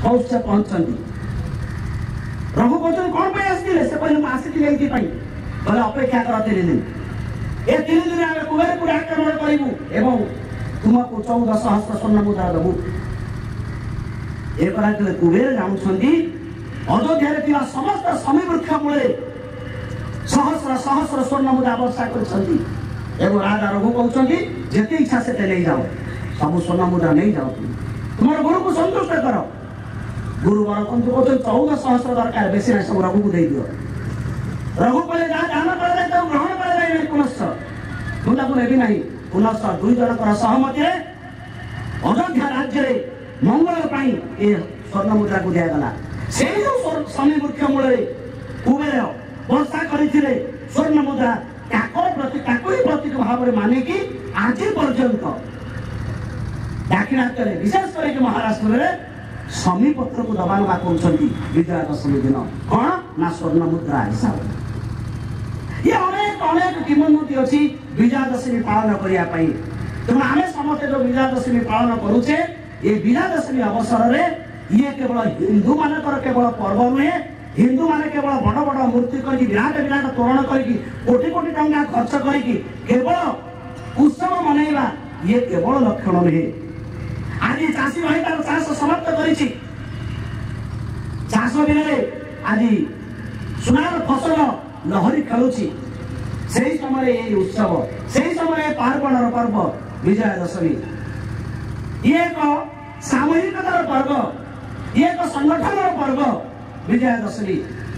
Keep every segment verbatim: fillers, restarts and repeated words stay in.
फौज से पहुंचती रघु कहते कौन पे आसते से कहले मैं आसी थी बोले अपेक्षा कर तीन दिन ए तीन दिन आगे कुबेरपुर आक्रमण करूँ एवं तुमको चौदह सहस्र स्वर्ण मुद्रा देवु एक कुबेर जाऊँगी अयोध्या समस्त शमी वृक्ष मूल सहस्र सहस्र स्वर्ण मुद्रा वर्षा कर राजा रघु कहते जिते इच्छा से नहीं जाओ सब स्वर्ण मुद्रा नहीं जाओ तुम गुरु को संतुष्ट कर गुरु वर कहते चौदह सहस्र दरकार बेसी ना सब रघु को दे दियो रघु कहले जहाँ दान कर ग्रहण कर पुनश्च मुझे नेबी ना पुनश्च दुई जन सहमति अयोध्या राज्य मंगल ये स्वर्ण मुद्रा को दिगला से जो शमी वृक्ष मूल कुबेर वर्षा करते स्वर्ण मुद्रा प्रति प्रतीक भाव में मानिकी आज पर्यंत दाक्षिणात्य विशेष करके महाराष्ट्र में शमी पत्र को दबा ना कर विजया दशमी दिन कौन ना स्वर्ण मुद्रा हिसाब ये अनेक अनेक किंवदंती अच्छी विजया दशमी पालन करने तेणु आम समस्ते जो विजया दशमी पालन करुचे ये विजया दशमी अवसर में ये केवल हिंदू मानकर केवल पर्व नुहे हिंदू माने केवल बड़ बड़ मूर्ति करके विराट विराट तोरण करके कोटी कोटी टंका खर्च करके केवल उत्सव मनइबा ये केवल लक्षण नुहे आज चाषी भाई तार चाष समाप्त करिछि चाष बिना आज सुनार फसल लहरी खेलुछि सेही समय ये उत्सव सेही समय पार्वण पर्व विजया दशमी ये एक सामूहिकतार पर्व ये एक संगठन पर्व विजया दशमी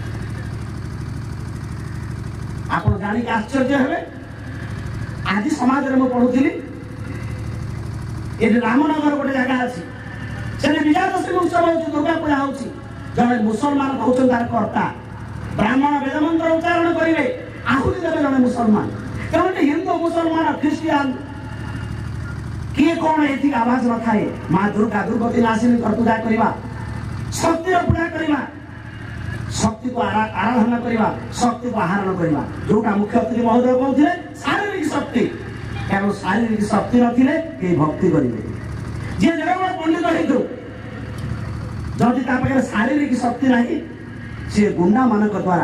आप जानिक आश्चर्य हे आज समाज में पढ़ुली ये रामनगर गोटे जगह अच्छी से विजया दशमी उत्सव हो दुर्गा पूजा हो जड़े मुसलमान कहते तार कर्ता ब्राह्मण वेद मंत्र उच्चारण करेंगे आहूरी देवे जड़े मुसलमान क्योंकि हिंदू मुसलमान ख्रीस्टियान किए कौन ये आवाज न थाए माँ दुर्गा दुर्गति नाशिनी पूजा करवा शक्ति पूजा करवा शक्ति को आराधना करवा शक्ति को आहरण करवा जोटा मुख्यमंत्री महोदय कहते शारीरिक शक्ति कारण शारीरिक शक्ति नथिले के भक्ति करेंगे जे जगह बड़ पंडित हेतु जदि ता पाखे शारीरिक शक्ति नहीं से गुंडा मानक द्वारा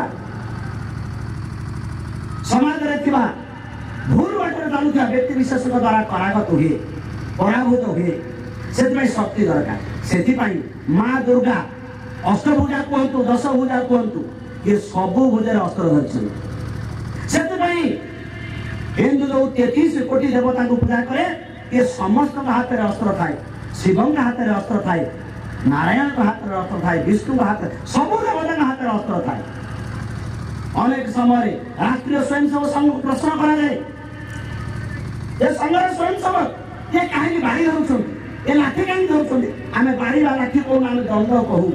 समाज रे थिबा भूल बाटर चालुथिबा व्यक्ति विशेष द्वारा करागत हुए पराभूत हुए से शक्ति दरकार से माँ दुर्गा अष्टभुजा कहतु दशभुजा कहतु ये सबु भुजा अस्त्र धरते हिंदू जो तैतीस कोटी देवता को पूजा करे ये समस्त हाथ में अस्त्र थाए शिव हाथ में अस्त्र थाए नारायण हाथ में अस्त्र थाए विष्णु हाथ सबु देवता हाथ में अस्त्र थाए अनेक समय राष्ट्रीय स्वयंसेवक संघ प्रश्न कराए ये संघर स्वयंसेवक ये कहीं बाड़ी धरुं ये लाठी कहीं धरुं आम बाड़ी लाठी कहूँ आम दंड कहू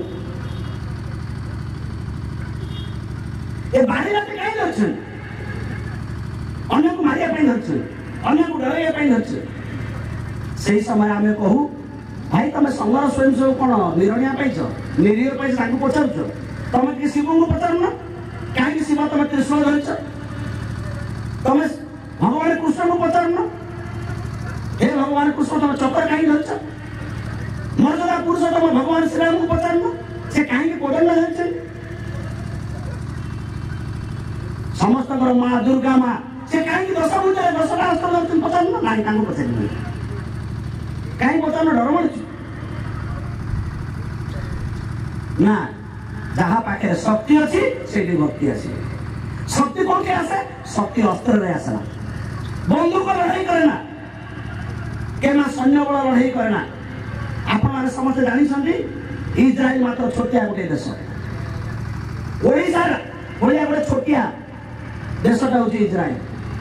ये बाड़ी लाठी कहीं धरछन अन्य को मारिया धरछे अन्य को डरइया धरछे से समय आम कहू भाई तुम संघर स्वयंसेवक कौन निरणिया पाइछ निरीह पाइछ पचार तुम कि शिव को पचार न कहीं शिव तुम त्रिशूल धरछ तुम भगवान कृष्ण को पचार न हे भगवान कृष्ण तुम चक्र कहीं धरछ मर्यादा पुरुष तुम भगवान श्रीराम को पचार न से कहीं कोदंड धरछे समस्त माँ दुर्गा माँ से कहीं दस भुजा दसटा अस्त्र धरछन पचार न ना कहीं पचार कहीं पचार डर मार ना जहाँ पाखे शक्ति अच्छी से भक्ति आसे शक्ति कौन के आसे शक्ति अस्त्र रे आसना बंदूक लड़ाई करे ना के ना सैन्य बल लड़ाई करे ना आप मैंने समस्त जानी इज्राइल मात्र छोटिया गोटे देश ओडिशा ओडिया गोटे छोटिया देशटा हूँ इज्राइल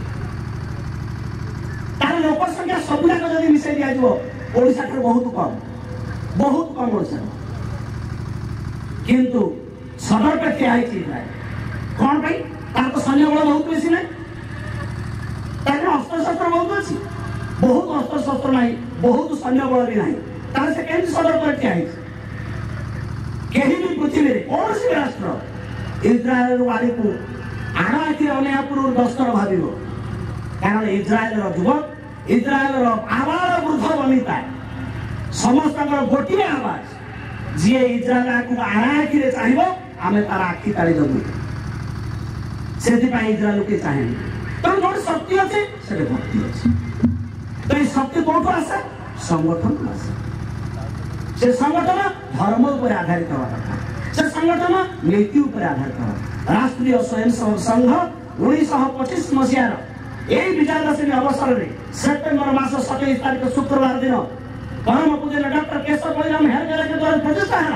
तार लोक संख्या सब जाक जब मिसाई दिया ओडिशा ठार बहुत कम बहुत कम ओडिशा किंतु सदर पे क्या है इज्राइल कौन भाई तार तो सैन्य बल बहुत बेसी ना तार अस्त्र शस्त्र बहुत अच्छी बहुत अस्त्र शस्त्र नहीं बहुत सैन्य बल भी नहीं तार से केंद्र सदर पर क्या है कहीं भी पृथ्वी में कौन सी राष्ट्र इज्राइल वाली को आड़ आखि अनेपुर दस्तर भाव कारण इज्राइल युवक इज्राइल आबाल वृद्ध बनिता समस्त गोटे आवाज जी इज्राएल को आखिरे चाहिए आम तार आखि ताड़ी देवु से इज्राएल के चाहे तेणु जो शक्ति अच्छे से भक्ति अच्छे तो ये शक्ति कौटू आसे संगठन आसे से संगठन धर्म पर आधारित हवा कथा से संगठन नीति पर आधारित हवा राष्ट्रीय स्वयंसेवक संघ उन्नीस पचिश मसीहार यही विजय दशमी अवसर में सेप्टेम्बर मास सतैश तारीख शुक्रवार दिन परम पूज्य डॉक्टर केशव बलिराम हेरगेला के द्वारा प्रतिष्ठा है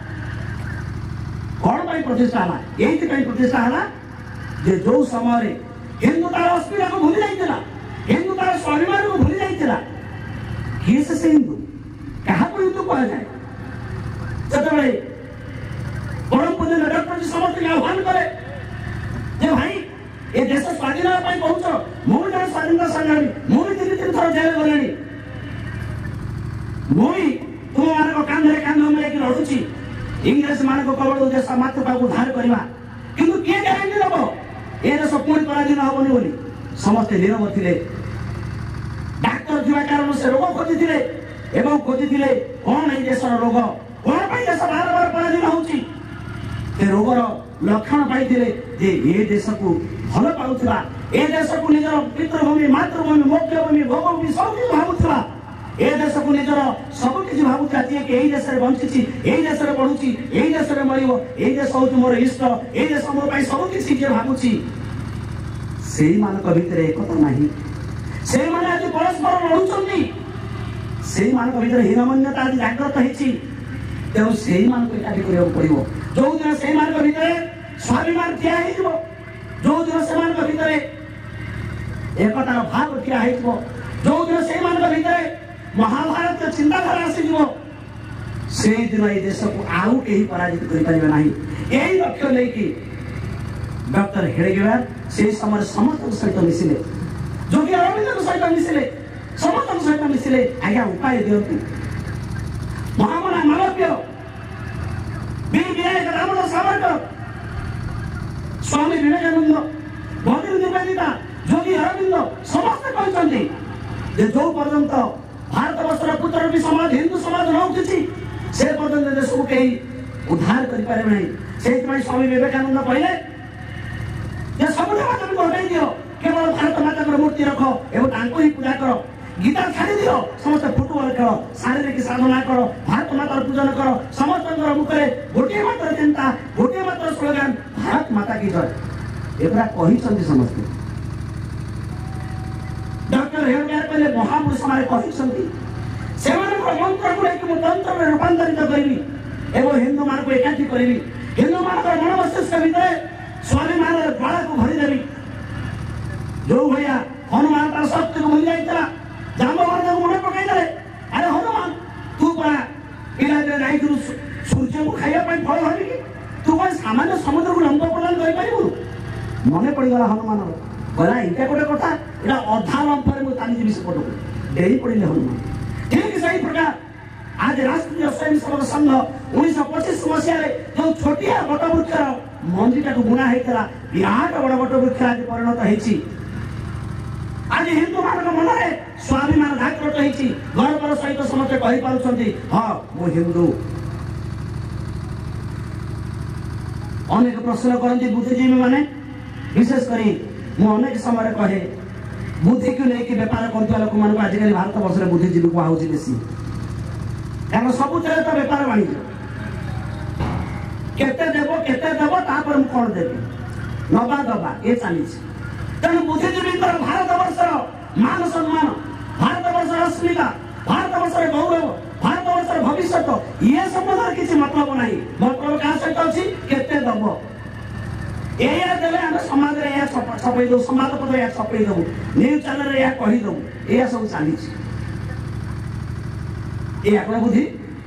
कौन भाई प्रतिष्ठा है यही प्रतिष्ठा है जे जो समय हिंदू तार अस्मिता को भूली जाइतिला हिंदू तार स्वाभिमान को भूली जाइतिला किए से हिंदू कहा को हिंदू कहा जाए जतबे परम पूज्य डॉक्टर जी समस्त के आह्वान करे जे भाई ए देश स्वाधीनता पाई पहुंच मु जन स्वाधीनता संग्रामी मु तीन तीन थर जेल गलेनी मुई तुम मानको कांधरे कांध मिलाइक लड़ुची इंग्रेज मानको कबड़ देश मातृका को उद्धार करवा किंतु के ग्यारंटी दबो ए देश पुणी पराधीन हबनी बोली समस्ते नीरव थिले डाक्टर थिबा कारण से रोग खोजिथिले एवं खोजिथिले कोन ए देशर रोग कोन पई देश बार बार पराधीन होउची ते रोगर लक्षण पाइथिले जे ए देश को भल पाउथिबा ए देश को निजर पितृभूमि मातृभूमि मोक्षभूमि भोगभूमि सब किछ भाबुथिबा ए देश को निजर सब किछ भाबुथिबा जे के एई देश रे बंचिछि एई देश रे पढुछि एई देश रे मरिबो एई देश होउछि मोर इष्ट एई देश मोर पई सब किछ जे भाबुछि सेई मानक भितरे एकता नाही सेई माने आज परस्पर लढुछन्ति सेई मानक भितरे हीनमन्यता आज जागृत हेछि तेणु सेई मानक एकाठी करियो पड़िबो जो दिन सेई मानक भितरे स्वाभिमान ठिया हेइबो जो दिन से मानक भितरे एकतार भाव ठिया हेइबो जो दिन सेई मानक भितरे महाभारत चिंताधारा आसीଯିबो से दिन ए देश को आउ केही पराजित करि परिबे नाही एही लक्ष्य लेकी डॉक्टर हेडगेवार से समय समस्त सहित मिसिले जोगी अरविंद सहित मिसिले समस्त सहित मिसिले आज्ञा उपाय दियंतु महामना मालव्य वीर विनायक दामोदर सावरकर स्वामी विवेकानंद भगिनी निवेदिता जोगी अरविंद समस्त कहते जे जो पर्यंत भारत वर्षर पुत्र भी समाज हिंदू समाज न उठी से पर्यंत देश को कहीं उद्धार कर पारे नहीं से स्वामी विवेकानंद कहले जे सब देवता को हटाई दियो केवल भारत माता को मूर्ति रखो एवं तांको ही पूजा करो गीता छाड़ी दियो समस्त फुटबॉल खेल शारीरिक साधना करो भारत माता पूजन करो समस्त मुखरे गोटे मात्र चिंता गोटे मात्र स्लोगान भारत माता की जय एपरा कही समस्त डॉक्टर हेडगेवार पहले महापुरुष मारे कही मंत्र को लेकिन तंत्र में रूपांतरित करी एवं हिंदू मान को एकाठी करी हिंदू मान मन मस्तिष्क भितर स्वाभिमान ज्वाला को भरीदेवी जो भैया हनुमान तार शक्ति को भूली जाइतला जांबवंत को मन पकाई दे अरे हनुमान तू परा पिला जे जाइतु सूर्य को खाइया पई फल हबी कि तू कोन सामान्य समुद्र को लंब प्रदान करि पारिबु मने पड़ी गला हनुमान गला इटा कोटे कथा एटा अधा लंफरे मु तानी जिबि से पडो डेई पड़िले हनुमान ठीक सही प्रकार आज राष्ट्रीय स्वयंसेवक संघ उन्नीस पचिश मसीह जो छोटिया बट वृक्षर मंदिर को बुना होता विराट बड़ बट वृक्ष आज परिणत होती आज हिंदू मान मन में स्वाभिमान जागृत होती गर्वर सहित समस्ते कही हाँ मु हिंदू अनेक प्रश्न करती बुद्धिजीवी माने विशेषकर मुझे समय कहे बुद्धि को लेकिन बेपार कर लोक मान आजिकल भारत वर्ष में बुद्धिजीवी कहुँ बेसी कारण सबुत तो बेपार वाणिज्य केते देव केते देव तापर मु कोन देबी नबा दबा ए चली तेणु बुद्धिजीवी भारत वर्षर मान सम्मान भारत वर्षर अस्मिता भारत वर्षर गौरव भारत वर्षर भविष्य ये संबंध किसी मतलब नहीं मतलब क्या सहित अच्छी केते दब या देवे आम समाज में छपई दू संवादपत्र या छपई दबू न्यूज चैनल या कहीदबू यह सब चली कौन बुद्धि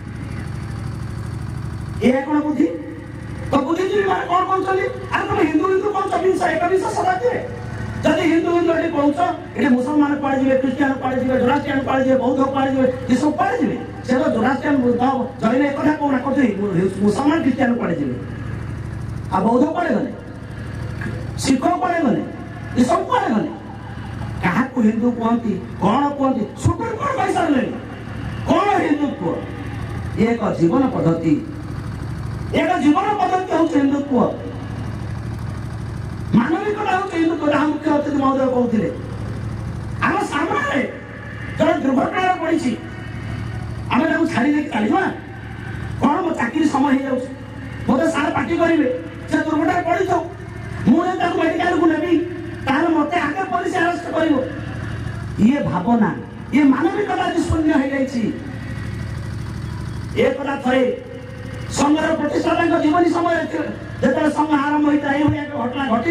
यह कौन बुद्धि तो बुद्धिजीवी मैंने कौन कौन चली अरे तुम हिंदू हिंदू कौन विंश एक विंश शताब्दी जब हिंदू हिंदू ये पहुंच ये मुसलमान पड़े जी क्रिश्चियन पड़े जी जोरास्ट्रियन पड़े जी बौद्ध पड़े जी ये सब पड़े जी से तो जोरास्ट्रियन जैन एक कथा कौन कहते मुसलमान क्रिश्चियन पड़े जी आ बौद्ध पड़े गले शिख पड़े गले ये सब पड़े गले क्या हिंदू कहती कौन कहती सुप्रीम कोर्ट कही सारे कौन हिंदुत्व ये एक जीवन पद्धति एक जीवन पद्धति हूँ हिंदुत्व मानविकता हूँ हिंदुत्व जहाँ मुख्य अतिथि महोदय कहते आम सामने जब दुर्घटना पड़ी आम छाड़ी देख चलवा कौन मो चाकरी समय हो जाए मत सार पार्टी करेंगे से दुर्घटना पड़ी जाऊ मुझे मेडिकल को नेबी तार मत आगे पुलिस अरेस्ट कर ये भावना ये मानविकता शून्य हो जाए एक थे संघर प्रतिष्ठाता जीवनी समय जो संघ आरंभ होता है घटना घटी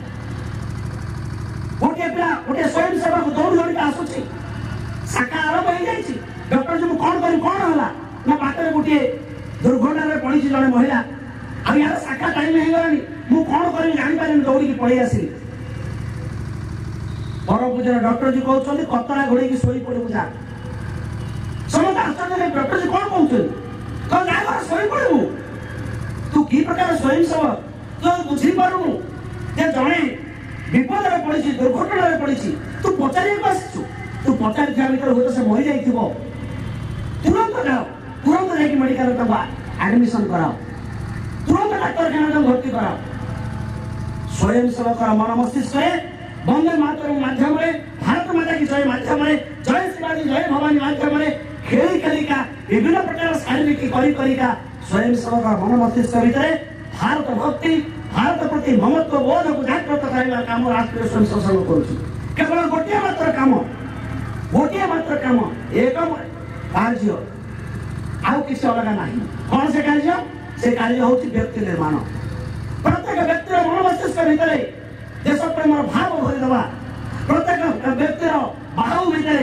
गोटे पिला गोटे स्वयं सेवक दौड़ दौड़ आसूसी शाखा आरंभ हो जाए डॉक्टर जी कौन कर कौन है ना पाखे गोटे दुर्घटना पड़ी जड़े महिला आ यार शाखा टाइम हो गलानी मु कौन करी जापारे दौड़ी पलि आसली बड़ पूजन डॉक्टर जी कहते कतरा घोड़े शोई पड़ू जा समस्त आश्चर्य डॉक्टर जी कौन कहते शोई पड़ू तू कि प्रकार स्वयं सेवक तू बुझी पारुनु जे जड़े विपद में पड़ी दुर्घटना पड़ी तू पचार आसचु तू पचार भर हूँ से मरी जाइए तुरंत जाओ तुरंत जाकि मेडिकल एडमिशन कराओ तुरंत डाक्तखाना भर्ती कराओ स्वयं सेवक मन मस्तिष्क वंदे मातरम माध्यम भारत माता की जय माध्यम जय शिवाजी जय भवानी माध्यम खेली खेलिका विभिन्न प्रकार शारीरिक करी करिका स्वयं सेवक मन मस्तिष्क भितर भारत भक्ति भारत प्रति ममत्व बोध को जागृत कराइबार काम राष्ट्रीय स्वयं सेवक संघ करुछि केवल गोटे मात्र काम गोटे मात्र काम एक कार्य आउ किसी अलग नहीं कौन से कार्य से कार्य हूँ व्यक्ति निर्माण प्रत्येक व्यक्तिर मन मस्तिष्क भितर देश प्रेम भाव भरीदवा प्रत्येक व्यक्तिर बाहु भितर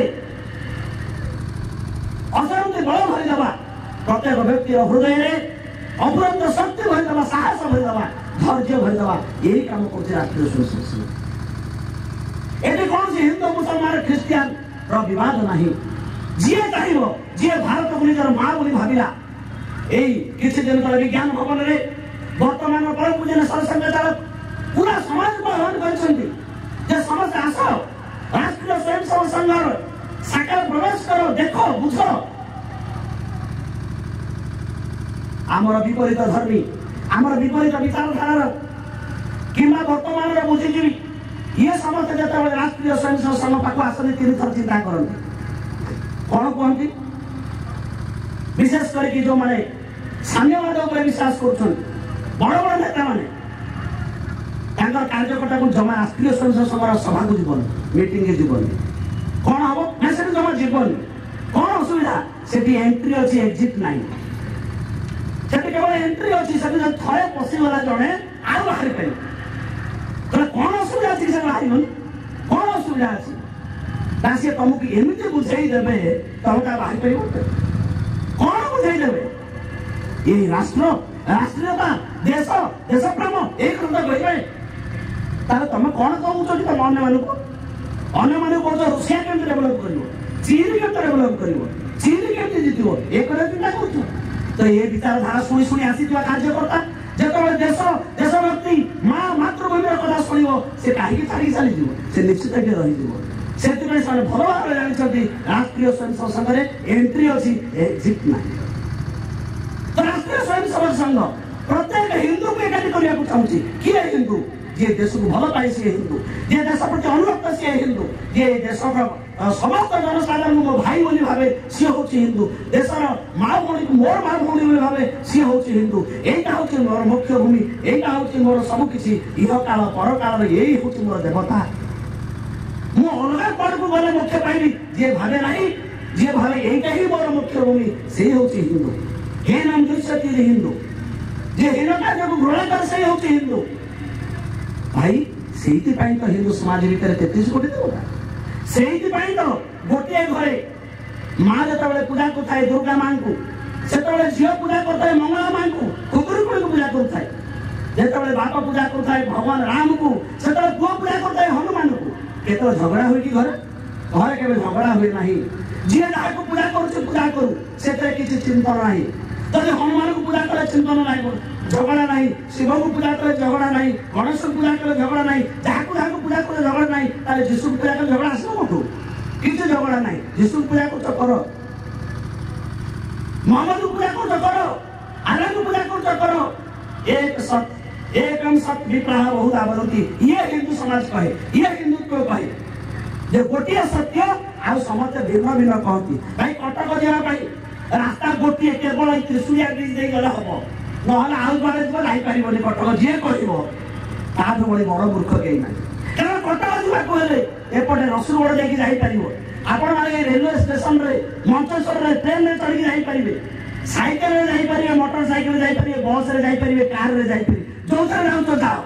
अशांति बल भरीदवा प्रत्येक व्यक्तिर हृदय में अपुरंत शक्ति भरीदवा साहस भरीदवा धैर्य भरीदवा यही काम कर राष्ट्रीय स्वयं सेवक ये कौन हिंदू मुसलमान ख्रीस्टियान विवाद नहीं जी चाहिए जी भारत को निजर माँ बोली भाविला यही किसी दिन तले विज्ञान भवन में वर्तमान परम पूजन सरसंघ चालक पूरा समाज को आह्वान कर समस्त आस राष्ट्रीय स्वयं सेवक संघ शाखा प्रवेश करो देखो बुझ आमर विपरीत धर्मी आमर विपरीत विचारधारा कि वर्तमान बुझीजी ये समस्त जो राष्ट्रीय स्वयं सेवक संघ पाक आसने तीन थर चिंता करते कौन कहती विशेष करके जो माने साम्यवाद उपर विश्वास कर बड़ बड़ नेता मैंने कार्यकर्ता को जमा राष्ट्रीय स्वयं सेवक संघ सभा को जीवन मीटिंग जीवन कौन हम ना से जमा जीवन कौन असुविधा से एंट्री अच्छी एक्जिट ना से केवल एंट्री अच्छी से थे पशिगला जड़े आउ बाहर पार कौन असुविधा अच्छी से बाहर कौन असुविधा अच्छी ना सी तुमको एमती बुझे देवे तुम बाहर पार कौन बुझे देवे ये राष्ट्र राष्ट्रीयता देश देश प्रेम एक कहे तार तुम कौन कहूँ तुम अन्य मानक अन्य मानक कह रुषिया केमती डेभलप कर चीन केमती डेभलप कर चीन केमती जीतव एक चिंता कर तो ये विचारधारा शुणी शुणी आसी कार्यकर्ता जो देश देशभक्ति माँ मातृभूमि कथा शुण से कहीं छाड़ी चली से निश्चित रही से भल भाव जानते राष्ट्रीय स्वयं सेवक संघ एंट्री अच्छी एक्जिट ना तो राष्ट्रीय स्वयं सेवक संघ प्रत्येक हिंदू को एकाठी करने को चाहूँ किए हिंदू जी देश को भल पाए सी हिंदू जी देश प्रति अनुरक्त सी हिंदू जी देश समस्त जनसाधारण मो भाई बोली भावे सी हूँ हिंदू देशर माँ भौणी मोर माँ भौणी बोली भावे सी हूँ हिंदू यहीटा हूँ मोर मुख्य भूमि यहीटा हूँ मोर सबकि इह काल पर काल यही हूँ मोर देवता मु अलग पद को गले मुख्य पाइबी जी भावे ना जी भावे यहीटा ही मोर मुख्य भूमि से हूँ हिंदू हे नाम दृश्यति हिंदू जे हीन कार्य को घृणा कर से हूँ हिंदू भाई से तो हिंदू समाज भितर तेतीस कोटी देवता से तो गोटे घरे माँ जो पूजा कर दुर्गा माँ को से झील पूजा कर मंगला माँ को खुकुरी को पूजा कर जो बाप पूजा कर भगवान राम को से पुआ पूजा कर हनुमान को केत झगड़ा हुए कि घर घर के झगड़ा हुए ना जी जहाँ को पूजा कर पूजा करू से किसी चिंतन ना जब हनुमान को पूजा करे चिंतन ना झगड़ा नहीं शिव को पूजा करे झगड़ा नहीं गणेश को पूजा करे झगड़ा नहीं जहाँ को जहाँ को पूजा करे झगड़ा नहीं ताले जीशु को पूजा करे झगड़ा आसो कठू किसी झगड़ा नहीं जीशु को पूजा कर मोहम्मद को पूजा कर करो, अल्लाह को पूजा कर करो। एक सत एकम सत विप्राह बहुत आवरती ये हिंदू समाज कहे, ये हिंदुत्व कहे जे गोटे सत्य आ समस्त भिन्न भिन्न कहती। भाई कटक जावाई रास्ता गोटे केवल त्रिशूलिया ब्रिज दे गले हम ना आउ बारे जाई पारिबनी। कटक जी कहब ताठू बड़ी बड़ मूर्ख कहीं ना, कारण कटक जावाक हेले एपटे रसुलगड़ जाकि जाई पारिबो। आपण माने रेलवे स्टेशन रे मंचेश्वर रे ट्रेन रे चढ़ी जाई पारिबे, साइकिल रे जाई पारिबे, मोटर साइकिल रे जाई पारिबे, बस रे जाई पारिबे, कार रे जाई पारिबे, जो थे जाऊ जाओ।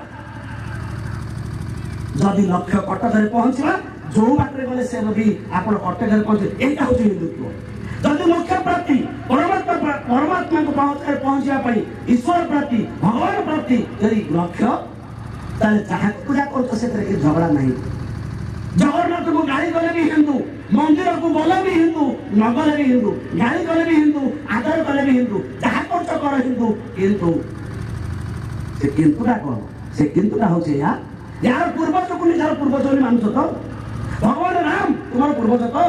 जदि लक्ष्य कटक रे पहुंचवा जो बाटे गले से भी आपण कटक रे पहुंचे, एटा होची हिंदुत्व। जदि मुख्य प्राप्ति परमात्मा परमात्मा को पहुंचे पहुंचवा पई ईश्वर प्राप्ति भगवान प्राप्ति यदि लक्ष्य ताले चाहे पूजा करतो से तरह के झगड़ा नहीं। जगन्नाथ को गाड़ी गले भी हिंदू, मंदिर को बोले भी हिंदू, न गले भी हिंदू, गाड़ी गले भी हिंदू, आदर कले भी हिंदू, जहाँ खर्च कर हिंदू। किंतु से किंतुटा कौन से किंतुटा होचे या यार पूर्वज को निजार पूर्वज बोली मानुछ तो भगवान राम तुम्हार पूर्वज तो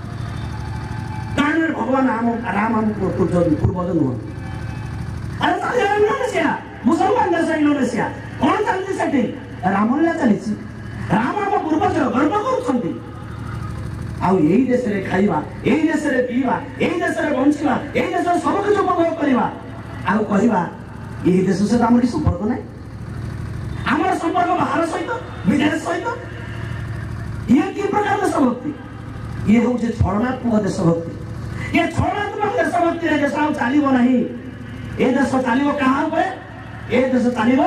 कारण भगवान राम राम हम पूर्वज पूर्वज नुह। अरे ताले इंडोनेशिया मुसलमान देश इंडोनेशिया कौन चलती सेठी रामलीला चली। राम आम पूर्वज गर्व करुछंती। आउ एई देश रे खाइबा, एई देश रे पीवा, एई देश रे बंचिबा, एई देश रे सब किछ उपभोग करबा आउ कहिबा एई देश से हमर संपर्क नै। हमर संपर्क बाहर सहित विदेश सहित ये की प्रकार देशभक्ति? ये हूँ छलनात्मक देशभक्ति। ये छलनात्मक देशभक्ति रे देश आउ चलिबो नाही। ए देश चलिबो कहाँ पे? ए देश चलिबो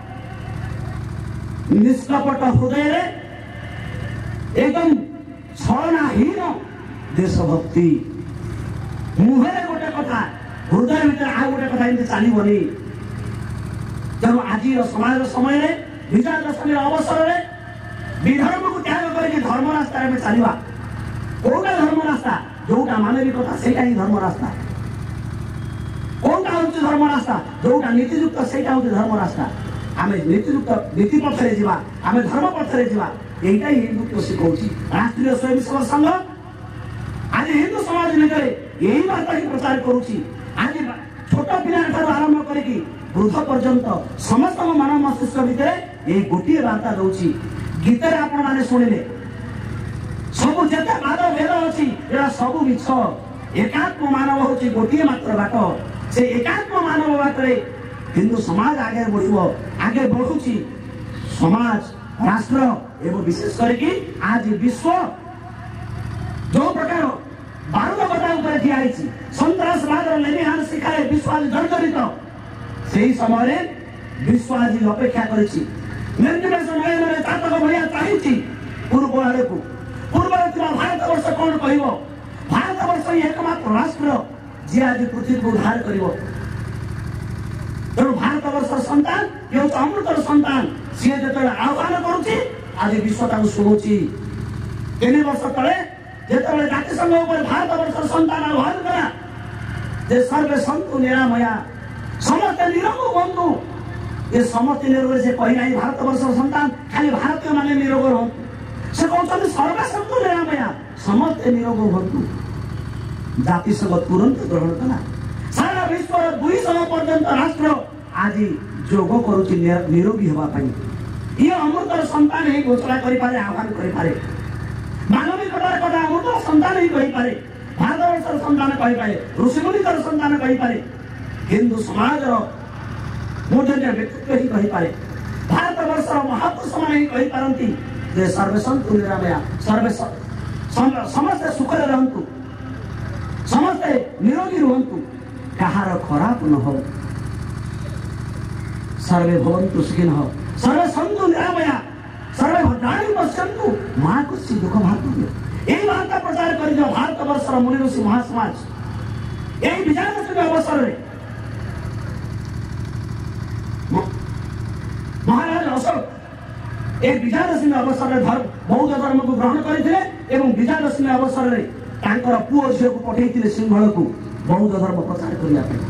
निष्कपट हृदय रे एकदम छलनाहीन देशभक्ति। मुहरे गोटे कथा हृदय भीतर आ गोटे कथा एमती चलिबनी। तेणु आज समाज समय विजया दशमी अवसर में विधर्म को त्याग करके धर्म रास्ता में चलवा। कौटा धर्म रास्ता जोटा मानविकता से धर्म रास्ता, कौटा हूँ धर्म रास्ता जोटा नीतियुक्त से धर्म रास्ता। आम नीतियुक्त नीति पक्षरे जावा, आम धर्म पक्षरे जावा, यहीटा ही हिंदुत्व शिखौची राष्ट्रीय स्वयंसेवक संघ। आज हिंदू समाज भितर यही बार्ता ही प्रचार करुच्ची। आज छोट पिला आरंभ करके वृद्ध पर्यंत समस्त मानव मस्तिष्क भितर यही गोटे बार्ता दौची। गीत आपण मैंने शुणिले सब जिते बाद भेद अच्छी एरा सब मिछ। एकात्म मानव हूँ गोटे मात्र बाट। से एकात्म मानव बाटे हिंदू समाज आगे बढ़ आगे बढ़ुची। समाज राष्ट्र एवं विशेष करके आज विश्व जो प्रकार बारूद कथा उपर ठिया सन्त्रासवाद लेनिहान शिखारे विश्व आज जर्जरित। से समय विश्व आज अपेक्षा करिछि निर्निमेष नयन चातक भलिया चाहिछि पूर्व आड़े को। पूर्व भारत वर्ष कौन कह? भारत वर्ष एकमात्र राष्ट्र जी आज पृथ्वी को उद्धार कर। तेणु भारत वर्ष संतान ये अमृतर संतान सी जो आह्वान करुच्ची आज विश्व ताको शुणुची। तीन वर्ष तले जिते जातिसंघ भारत वर्ष संतान आह्वान करा जे सर्वे सन्तु निरामया समस्ते निरोग बंधु। ये समस्त निरोग से कहना भारत वर्ष संतान खाली भारतीय माने निरोग रुहतु। से कहते सर्वे सन्तु निरामया समस्ते निरोग बंधु। जातिसंघ तुरंत ग्रहण कला। सारा विश्व दुईश पर्यंत राष्ट्र आज जोग करुच्ची निरोगी होगापी। ये अमृतर संतान ही घोषणा करें आह्वान करें। मानविकतार कथा अमृतर संतान ही कहीपे, भारत वर्ष संतान कहीपे, ऋषिमुनिकर संतान कहीपे, हिंदू समाज मूर्धन्य व्यक्तित्व ही कहीपे, भारत वर्ष महापुरुष मैंने ही कहीपारती जे सर्वे सन्तु निरामया सर्वे समस्ते सुखरे रहतु, समस्ते निरोगी रुहतु, कहार खराब न हो। सर्वे भवन्तु सुखिनः सर्वे सन्तु निरामया सर्वे भद्राणि पश्यन्तु मा कश्चित् दुःखं भाग्यम्। यही वार्ता प्रचार कर भारत वर्ष मुनि ऋषि महासमाज यही विजयादशमी अवसर में महाराज अशोक एक विजयादशमी अवसर में धर्म बौद्ध धर्म को ग्रहण करते एवं विजयादशमी अवसर में तांकर पुओ झील को पठेइथिले सिंहल को बौद्ध धर्म प्रचार करने।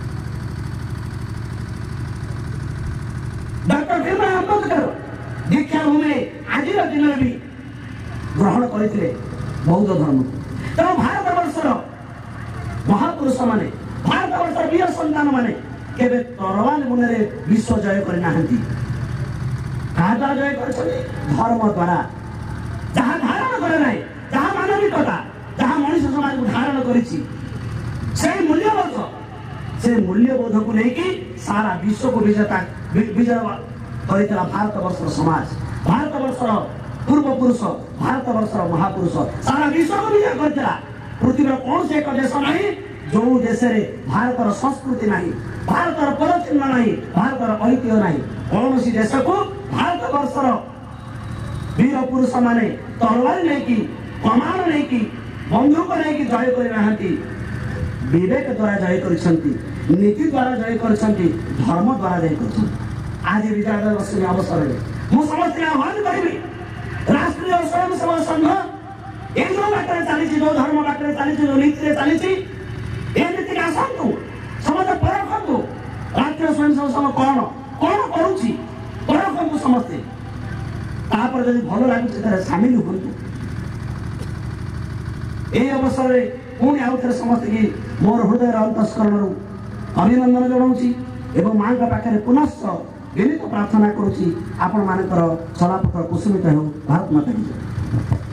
डॉक्टर भीमराव अम्बेडकर दीक्षा भूमि आज दिन भी ग्रहण करते बौद्ध धर्म। तेणु भारत वर्षर महापुरुष माने भारत वर्ष वीर संतान माने केबे तरवाल मुନରେ विश्व जय କରି ନାହାନ୍ତି। କାହା ଦ୍ୱାରା ଜୟ କରିଛନ୍ତି? ଧର୍ମ ଦ୍ୱାରା। ଯାହା ଧାରଣ କରେ ନାହିଁ, ଯାହା ମାନବିକତା, ଯାହା ମଣିଷ ସମାଜକୁ ଧାରଣ କରିଛି, ସେଇ ମୂଲ୍ୟବୋଧ, ସେ ମୂଲ୍ୟବୋଧକୁ ନେଇକି ସାରା ବିଶ୍ୱକୁ ବିଜେତା ବିଜୟ କରିଥିଲା ଭାରତ ବର୍ଷର ସମାଜ, ଭାରତ ବର୍ଷର ପୂର୍ବପୁରୁଷ, ଭାରତ ବର୍ଷର ମହାପୁରୁଷ ସାରା ବିଶ୍ୱକୁ ବିଜୟ କରିଥିଲା। ପୃଥିବୀର କୌଣସି ଏକ ଦେଶ ନାହିଁ ଯୋଉ ଦେଶରେ ଭାରତର ସଂସ୍କୃତି ନାହିଁ, ଭାରତର ପଦଚିହ୍ନ ନାହିଁ, ଭାରତର ଐତିହ୍ୟ ନାହିଁ। କୌଣସି ଦେଶକୁ ଭାରତ ବର୍ଷର ବୀର ପୁରୁଷ ମାନେ ତରବାରୀ ନେଇକି, କମାଣ ନେଇକି, ବନ୍ଧୁକ ନେଇକି ଜୟ କରିନାହାନ୍ତି। ବିବେକ ଦ୍ୱାରା ଜୟ କରିଛନ୍ତି, ନୀତି ଦ୍ୱାରା ଜୟ କରିଛନ୍ତି, ଧର୍ମ ଦ୍ୱାରା ଜୟ କରିଛନ୍ତି। ଆଜି ବିଜୟା ଦଶମୀ ଅବସରରେ ମୁଁ ସମସ୍ତେ ଆହ୍ୱାନ କରିବି, ରାଷ୍ଟ୍ରୀୟ ସ୍ୱୟଂସେବକ ସଂଘ ଏ ଯୋଉ ବାଟରେ ଚାଲିଛି, ଯୋଉ ଧର୍ମ ବାଟରେ ଚାଲିଛି, ଯୋଉ ନୀତିରେ ଚାଲିଛି, ଏ ନୀତିରେ ଆସନ୍ତୁ, ସମସ୍ତେ ପରଖନ୍ତୁ ରାଷ୍ଟ୍ରୀୟ ସ୍ୱୟଂସେବକ ସଂଘ କଣ କଣ କରୁଛି, ପରଖନ୍ତୁ ସମସ୍ତେ। ତାପରେ ଯଦି ଭଲ ଲାଗୁଛି ତାହେଲେ ସାମିଲ ହୁଅନ୍ତୁ। এই ଅବସରରେ ପୁଣି ଆଉ ଥରେ ସମସ୍ତଙ୍କୁ ମୋର ହୃଦୟର ଅନ୍ତଃସ୍କରଣରୁ ଅଭିନନ୍ଦନ ଜଣାଉଛି ଏବଂ ମାଙ୍କ ପାଖରେ ପୁନଶ୍ଚ ବିନୀତ ପ୍ରାର୍ଥନା କରୁଛି ଆପଣମାନଙ୍କର ଚଲାପଥ କୁସୁମିତ ହେଉ। ଭାରତ ମାତା କି ଜୟ।